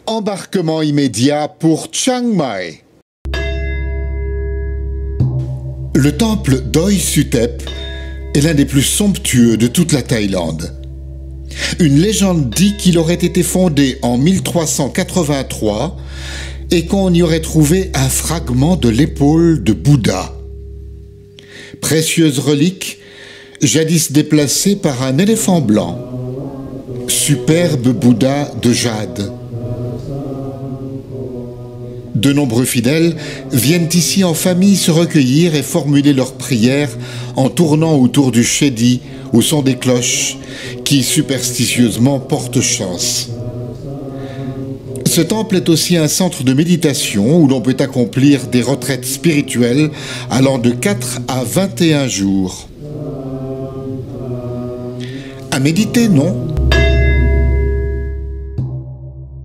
Embarquement immédiat pour Chiang Mai. Le temple Doi Suthep est l'un des plus somptueux de toute la Thaïlande. Une légende dit qu'il aurait été fondé en 1383 et qu'on y aurait trouvé un fragment de l'épaule de Bouddha. Précieuse relique, jadis déplacée par un éléphant blanc. Superbe Bouddha de jade. De nombreux fidèles viennent ici en famille se recueillir et formuler leurs prières en tournant autour du Chedi où sont des cloches qui superstitieusement portent chance. Ce temple est aussi un centre de méditation où l'on peut accomplir des retraites spirituelles allant de 4 à 21 jours. À méditer, non ?